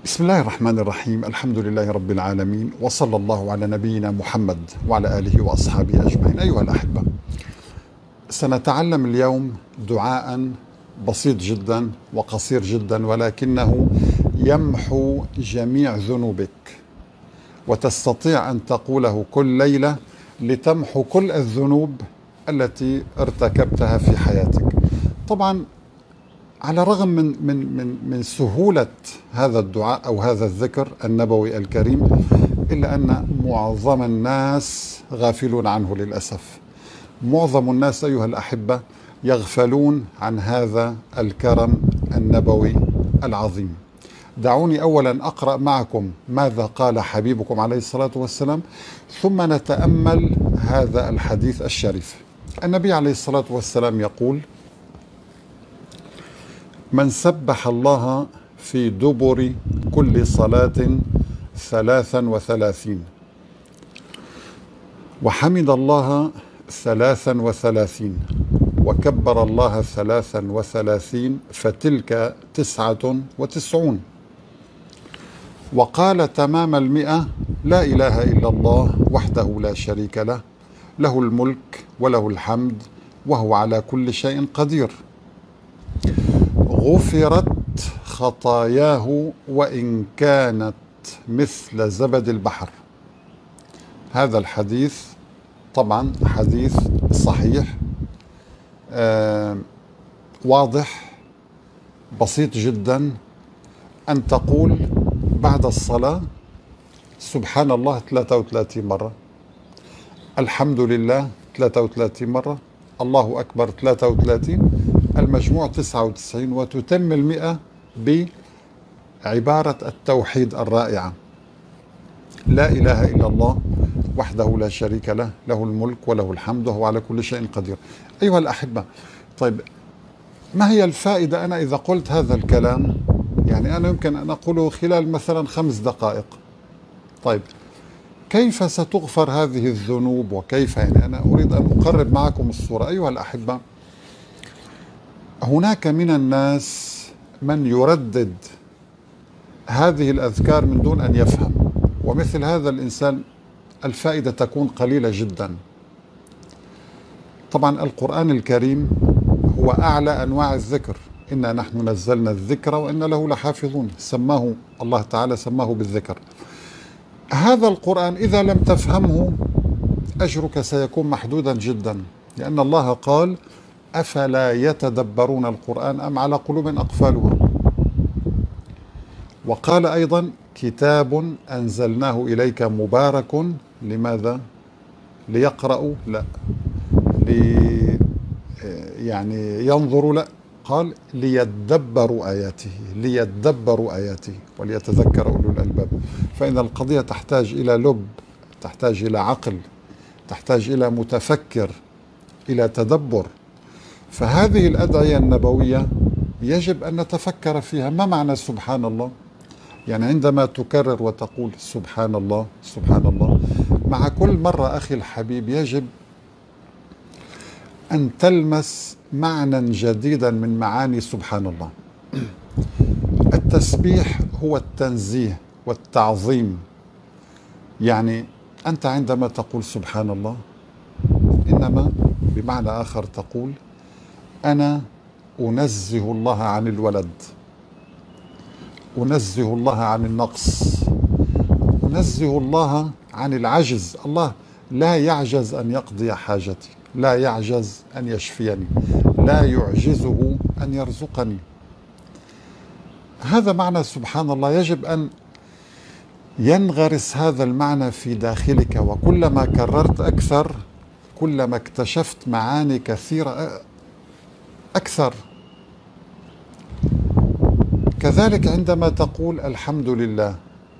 بسم الله الرحمن الرحيم. الحمد لله رب العالمين، وصلى الله على نبينا محمد وعلى آله وأصحابه أجمعين. أيها الأحبة، سنتعلم اليوم دعاء بسيط جدا وقصير جدا، ولكنه يمحو جميع ذنوبك، وتستطيع أن تقوله كل ليلة لتمحو كل الذنوب التي ارتكبتها في حياتك. طبعا على الرغم من سهولة هذا الدعاء أو هذا الذكر النبوي الكريم، إلا أن معظم الناس غافلون عنه للأسف. معظم الناس أيها الأحبة يغفلون عن هذا الكرم النبوي العظيم. دعوني أولا أقرأ معكم ماذا قال حبيبكم عليه الصلاة والسلام، ثم نتأمل هذا الحديث الشريف. النبي عليه الصلاة والسلام يقول: من سبح الله في دبر كل صلاة 33، وحمد الله 33، وكبر الله 33، فتلك 99، وقال تمام 100: لا إله إلا الله وحده لا شريك له، له الملك وله الحمد وهو على كل شيء قدير، غفرت خطاياه وإن كانت مثل زبد البحر. هذا الحديث طبعا حديث صحيح، واضح، بسيط جدا. أن تقول بعد الصلاة سبحان الله 33 مرة، الحمد لله 33 مرة، الله أكبر 33، المجموع 99، وتتم 100 بعبارة التوحيد الرائعة: لا إله إلا الله وحده لا شريك له، له الملك وله الحمد وهو على كل شيء قدير. أيها الأحبة، طيب ما هي الفائدة أنا إذا قلت هذا الكلام؟ يعني أنا يمكن أن أقوله خلال مثلا 5 دقائق. طيب كيف ستغفر هذه الذنوب؟ وكيف يعني أنا أريد أن أقرب معكم الصورة. أيها الأحبة، هناك من الناس من يردد هذه الأذكار من دون أن يفهم، ومثل هذا الإنسان الفائدة تكون قليلة جدا. طبعا القرآن الكريم هو أعلى أنواع الذكر، إنا نحن نزلنا الذكر وإنا له لحافظون، سماه الله تعالى، سماه بالذكر. هذا القرآن إذا لم تفهمه أجرك سيكون محدودا جدا، لأن الله قال: أفلا يتدبرون القرآن أم على قلوب أقفالها. وقال أيضا: كتاب أنزلناه إليك مبارك، لماذا؟ ليقرأوا؟ لا. يعني ينظروا؟ لا. قال: ليدبروا آياته، ليدبروا آياته وليتذكر أولو الألباب. فإن القضية تحتاج إلى لب، تحتاج إلى عقل، تحتاج إلى متفكر، إلى تدبر. فهذه الأدعية النبوية يجب أن نتفكر فيها. ما معنى سبحان الله؟ يعني عندما تكرر وتقول سبحان الله سبحان الله، مع كل مرة أخي الحبيب يجب أن تلمس معنى جديدا من معاني سبحان الله. التسبيح هو التنزيه والتعظيم. يعني أنت عندما تقول سبحان الله، إنما بمعنى آخر تقول: أنا أنزه الله عن الولد، أنزه الله عن النقص، أنزه الله عن العجز. الله لا يعجز أن يقضي حاجتي، لا يعجز أن يشفيني، لا يعجزه أن يرزقني. هذا معنى سبحان الله. يجب أن ينغرس هذا المعنى في داخلك، وكلما كررت أكثر كلما اكتشفت معاني كثيرة أكثر. كذلك عندما تقول الحمد لله،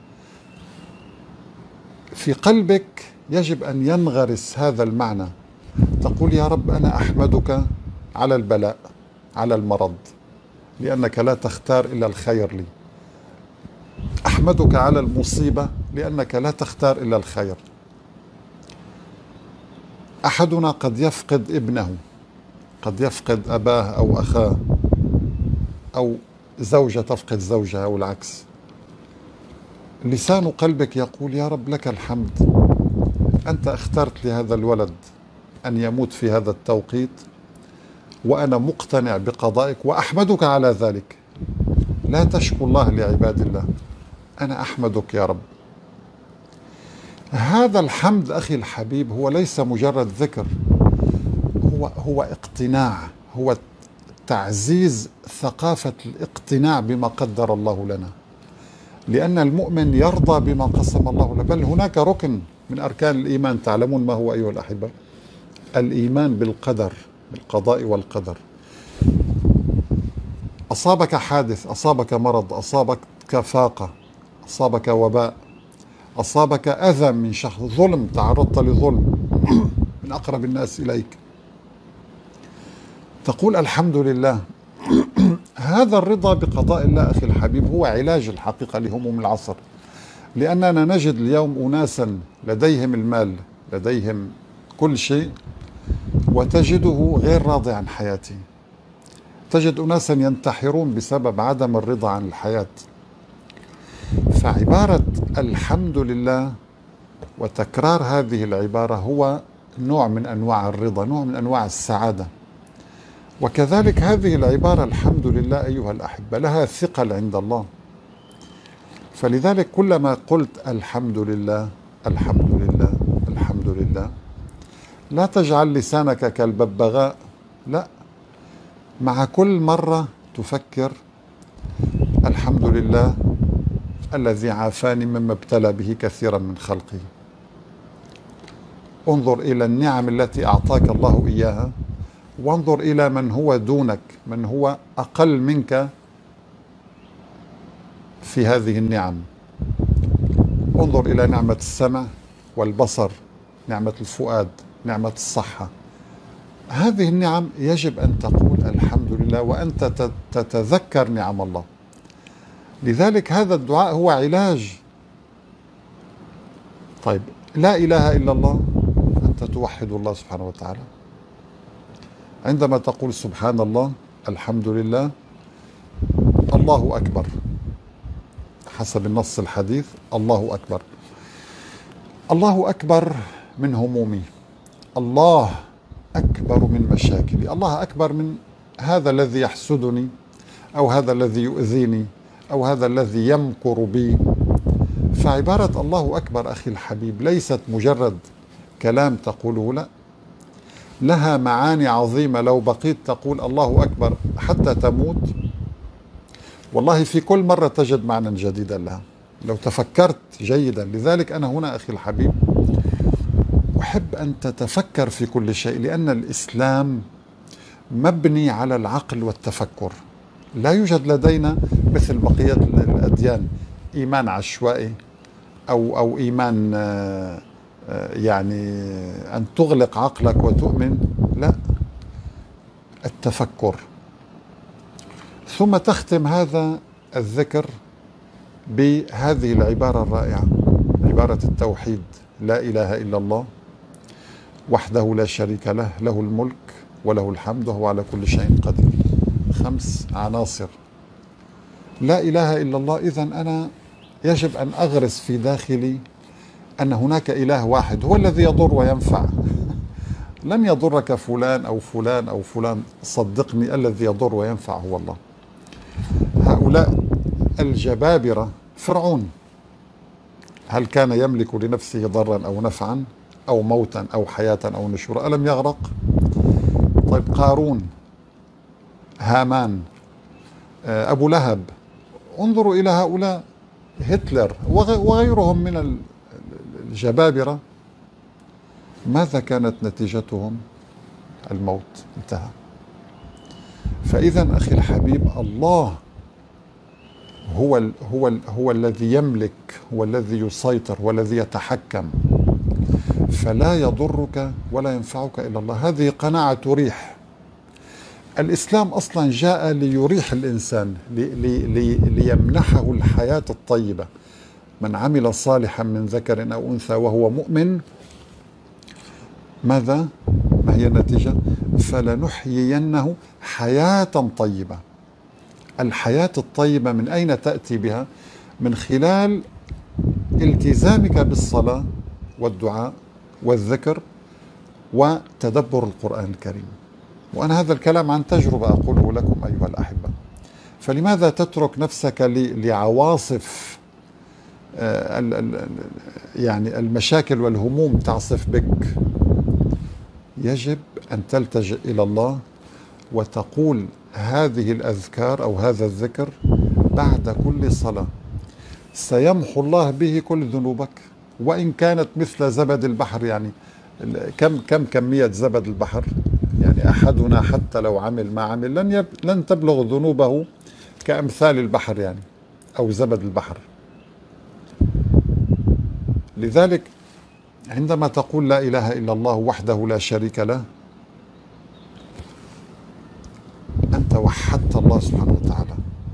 في قلبك يجب أن ينغرس هذا المعنى. تقول: يا رب أنا أحمدك على البلاء، على المرض، لأنك لا تختار إلا الخير لي. أحمدك على المصيبة لأنك لا تختار إلا الخير. أحدنا قد يفقد ابنه، قد يفقد أباه أو أخاه، أو زوجة تفقد زوجها أو العكس. لسان قلبك يقول يا رب لك الحمد، أنت اخترت لهذا الولد أن يموت في هذا التوقيت، وأنا مقتنع بقضائك وأحمدك على ذلك. لا تشكو الله لعباد الله، أنا أحمدك يا رب. هذا الحمد أخي الحبيب هو ليس مجرد ذكر، هو اقتناع، هو تعزيز ثقافة الاقتناع بما قدر الله لنا، لأن المؤمن يرضى بما قسم الله له. بل هناك ركن من أركان الإيمان، تعلمون ما هو أيها الأحبة؟ الإيمان بالقدر، بالقضاء والقدر. أصابك حادث، أصابك مرض، أصابك فاقة، أصابك وباء، أصابك أذى من شخص، ظلم، تعرضت لظلم من أقرب الناس إليك، تقول الحمد لله. هذا الرضا بقضاء الله أخي الحبيب هو علاج الحقيقة لهموم العصر، لأننا نجد اليوم أناسا لديهم المال، لديهم كل شيء، وتجده غير راضي عن حياته. تجد أناسا ينتحرون بسبب عدم الرضا عن الحياة. فعبارة الحمد لله وتكرار هذه العبارة هو نوع من أنواع الرضا، نوع من أنواع السعادة. وكذلك هذه العبارة الحمد لله أيها الأحبة لها ثقل عند الله. فلذلك كلما قلت الحمد لله الحمد لله الحمد لله، لا تجعل لسانك كالببغاء، لا، مع كل مرة تفكر الحمد لله الذي عافاني مما ابتلى به كثيرا من خلقه. انظر إلى النعم التي أعطاك الله إياها، وانظر إلى من هو دونك، من هو أقل منك في هذه النعم. انظر إلى نعمة السمع والبصر، نعمة الفؤاد، نعمة الصحة. هذه النعم يجب أن تقول الحمد لله وأنت تتذكر نعم الله. لذلك هذا الدعاء هو علاج. طيب، لا إله إلا الله، أنت توحد الله سبحانه وتعالى. عندما تقول سبحان الله، الحمد لله، الله أكبر، حسب النص الحديث الله أكبر. الله أكبر من همومي، الله أكبر من مشاكلي، الله أكبر من هذا الذي يحسدني، أو هذا الذي يؤذيني، أو هذا الذي يمكر بي. فعبارة الله أكبر أخي الحبيب ليست مجرد كلام تقوله، لا، لها معاني عظيمة. لو بقيت تقول الله أكبر حتى تموت، والله في كل مرة تجد معنى جديدا لها لو تفكرت جيدا. لذلك أنا هنا أخي الحبيب أحب أن تتفكر في كل شيء، لأن الإسلام مبني على العقل والتفكر. لا يوجد لدينا مثل بقية الأديان إيمان عشوائي أو إيمان يعني أن تغلق عقلك وتؤمن، لا، التفكر. ثم تختم هذا الذكر بهذه العبارة الرائعة، عبارة التوحيد: لا إله إلا الله وحده لا شريك له، له الملك وله الحمد وهو على كل شيء قدير. 5 عناصر. لا إله إلا الله، إذن أنا يجب أن أغرس في داخلي أن هناك إله واحد هو الذي يضر وينفع. لن يضرك فلان أو فلان أو فلان، صدقني الذي يضر وينفع هو الله. هؤلاء الجبابرة، فرعون هل كان يملك لنفسه ضرا أو نفعا أو موتا أو حياة أو نشورا؟ ألم يغرق؟ طيب، قارون، هامان، أبو لهب، انظروا إلى هؤلاء، هتلر وغيرهم من الجبابرة، ماذا كانت نتيجتهم؟ الموت، انتهى. فإذا أخي الحبيب، الله هو الذي يملك، هو الذي يسيطر، هو الذي يتحكم، فلا يضرك ولا ينفعك إلا الله. هذه قناعة تريح. الإسلام أصلا جاء ليريح الإنسان، ليمنحه الحياة الطيبة. من عمل صالحا من ذكر أو أنثى وهو مؤمن، ماذا؟ ما هي النتيجة؟ فلنحيينه حياة طيبة. الحياة الطيبة من أين تأتي بها؟ من خلال التزامك بالصلاة والدعاء والذكر وتدبر القرآن الكريم. وأنا هذا الكلام عن تجربة أقوله لكم أيها الأحبة. فلماذا تترك نفسك لعواصف يعني المشاكل والهموم تعصف بك؟ يجب أن تلتجئ إلى الله وتقول هذه الأذكار أو هذا الذكر بعد كل صلاة، سيمحو الله به كل ذنوبك، وإن كانت مثل زبد البحر. يعني كم كمية زبد البحر؟ يعني أحدنا حتى لو عمل ما عمل لن تبلغ ذنوبه كأمثال البحر يعني، أو زبد البحر. لذلك عندما تقول لا إله إلا الله وحده لا شريك له، أنت وحدت الله سبحانه وتعالى.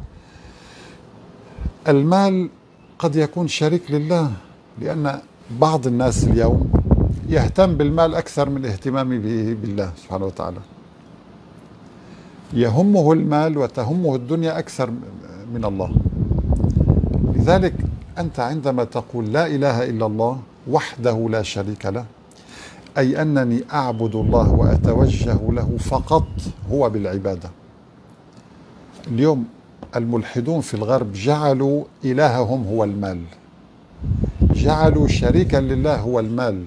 المال قد يكون شريك لله، لأن بعض الناس اليوم يهتم بالمال أكثر من اهتمامه بالله سبحانه وتعالى. يهمه المال وتهمه الدنيا أكثر من الله. لذلك أنت عندما تقول لا إله إلا الله وحده لا شريك له، أي أنني أعبد الله وأتوجه له فقط هو بالعبادة. اليوم الملحدون في الغرب جعلوا إلههم هو المال، جعلوا شريكا لله هو المال.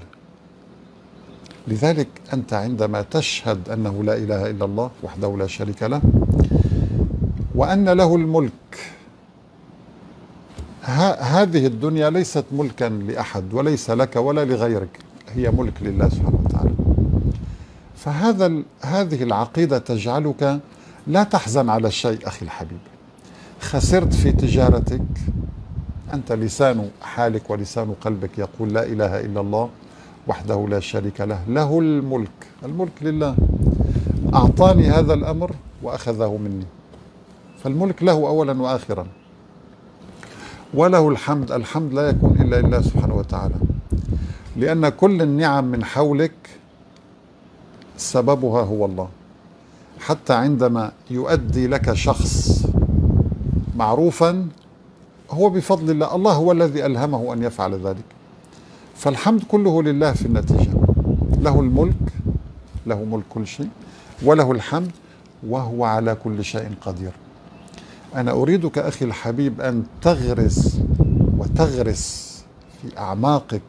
لذلك أنت عندما تشهد أنه لا إله إلا الله وحده لا شريك له وأن له الملك، هذه الدنيا ليست ملكا لأحد وليس لك ولا لغيرك، هي ملك لله سبحانه وتعالى. هذه العقيدة تجعلك لا تحزن على الشيء. أخي الحبيب، خسرت في تجارتك، أنت لسان حالك ولسان قلبك يقول لا إله إلا الله وحده لا شريك له، له الملك، الملك لله، أعطاني هذا الأمر وأخذه مني، فالملك له أولا وآخرا، وله الحمد. الحمد لا يكون إلا لله سبحانه وتعالى، لأن كل النعم من حولك سببها هو الله. حتى عندما يؤدي لك شخص معروفا هو بفضل الله، الله هو الذي ألهمه أن يفعل ذلك، فالحمد كله لله في النتيجة. له الملك، له ملك كل شيء، وله الحمد، وهو على كل شيء قدير. أنا أريدك أخي الحبيب أن تغرس وتغرس في أعماقك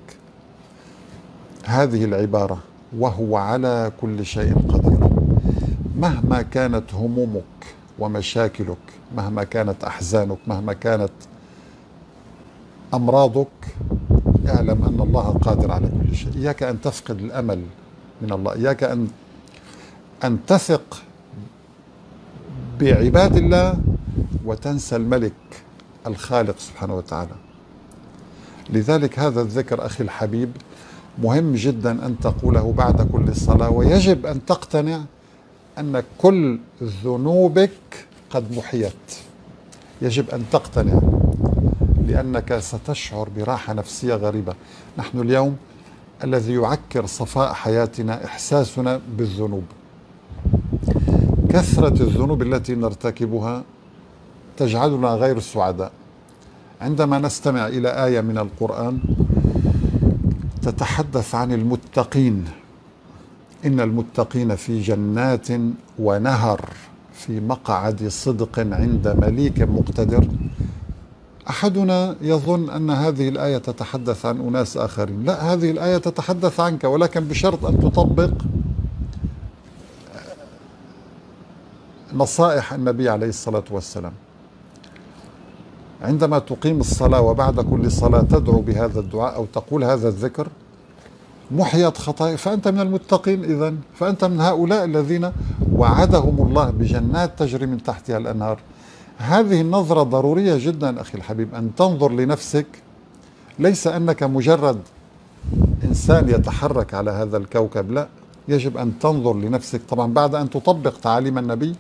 هذه العبارة، وهو على كل شيء قدير. مهما كانت همومك ومشاكلك، مهما كانت أحزانك، مهما كانت أمراضك، اعلم أن الله قادر على كل شيء. إياك أن تفقد الأمل من الله، إياك أن تثق بعباد الله وتنسى الملك الخالق سبحانه وتعالى. لذلك هذا الذكر أخي الحبيب مهم جدا أن تقوله بعد كل صلاة، ويجب أن تقتنع أن كل ذنوبك قد محيت. يجب أن تقتنع، لأنك ستشعر براحة نفسية غريبة. نحن اليوم الذي يعكر صفاء حياتنا إحساسنا بالذنوب. كثرة الذنوب التي نرتكبها تجعلنا غير سعداء. عندما نستمع إلى آية من القرآن تتحدث عن المتقين، إن المتقين في جنات ونهر في مقعد صدق عند مليك مقتدر، أحدنا يظن أن هذه الآية تتحدث عن أناس آخرين. لا، هذه الآية تتحدث عنك، ولكن بشرط أن تطبق نصائح النبي عليه الصلاة والسلام. عندما تقيم الصلاة وبعد كل صلاة تدعو بهذا الدعاء أو تقول هذا الذكر، محيت خطايا، فأنت من المتقين إذن، فأنت من هؤلاء الذين وعدهم الله بجنات تجري من تحتها الأنهار. هذه النظرة ضرورية جدا أخي الحبيب، أن تنظر لنفسك، ليس أنك مجرد إنسان يتحرك على هذا الكوكب، لا، يجب أن تنظر لنفسك طبعا بعد أن تطبق تعاليم النبي.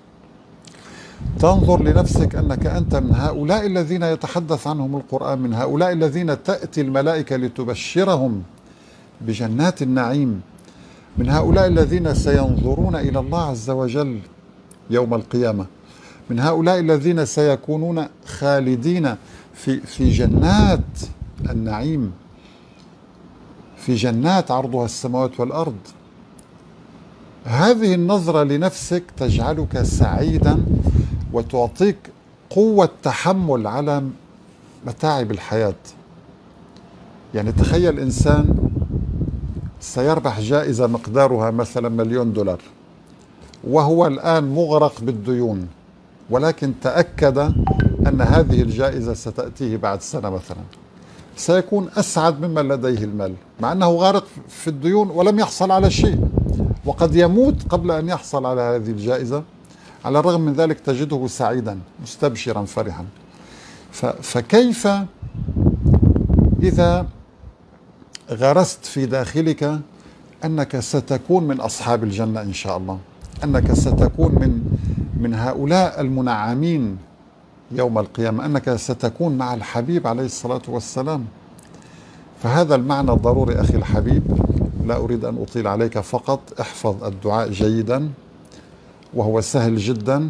تنظر لنفسك أنك أنت من هؤلاء الذين يتحدث عنهم القرآن، من هؤلاء الذين تأتي الملائكة لتبشرهم بجنات النعيم، من هؤلاء الذين سينظرون إلى الله عز وجل يوم القيامة، من هؤلاء الذين سيكونون خالدين في جنات النعيم في جنات عرضها السماوات والأرض. هذه النظرة لنفسك تجعلك سعيدا وتعطيك قوة تحمل على متاعب الحياة. يعني تخيل إنسان سيربح جائزة مقدارها مثلا $1,000,000 وهو الآن مغرق بالديون، ولكن تأكد أن هذه الجائزة ستأتيه بعد سنة مثلا، سيكون أسعد ممن لديه المال، مع أنه غارق في الديون ولم يحصل على شيء، وقد يموت قبل أن يحصل على هذه الجائزة. على الرغم من ذلك تجده سعيدا مستبشرا فرحا. فكيف إذا غرست في داخلك أنك ستكون من أصحاب الجنة إن شاء الله، أنك ستكون من هؤلاء المنعمين يوم القيامة، أنك ستكون مع الحبيب عليه الصلاة والسلام. فهذا المعنى ضروري أخي الحبيب. لا أريد أن أطيل عليك، فقط احفظ الدعاء جيدا وهو سهل جدا.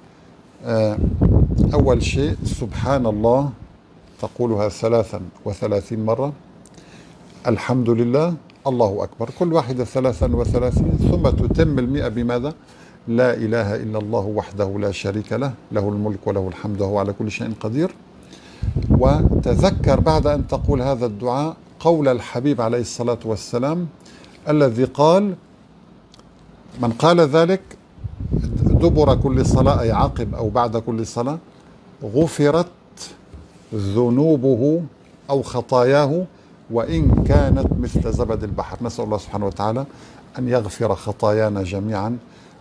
أول شيء سبحان الله تقولها 33 مرة، الحمد لله، الله أكبر، كل واحدة 33، ثم تتم 100 بماذا؟ لا إله إلا الله وحده لا شريك له، له الملك وله الحمد وهو على كل شيء قدير. وتذكر بعد أن تقول هذا الدعاء قول الحبيب عليه الصلاة والسلام الذي قال: من قال ذلك دبر كل صلاة، أي عقب أو بعد كل صلاة، غفرت ذنوبه أو خطاياه وإن كانت مثل زبد البحر. نسأل الله سبحانه وتعالى أن يغفر خطايانا جميعا،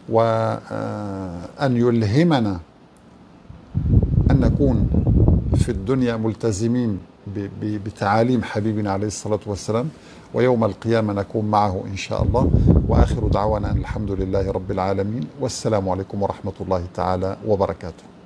وأن يلهمنا أن نكون في الدنيا ملتزمين بتعاليم حبيبنا عليه الصلاة والسلام، ويوم القيامة نكون معه إن شاء الله. وآخر دعوانا أن الحمد لله رب العالمين، والسلام عليكم ورحمة الله تعالى وبركاته.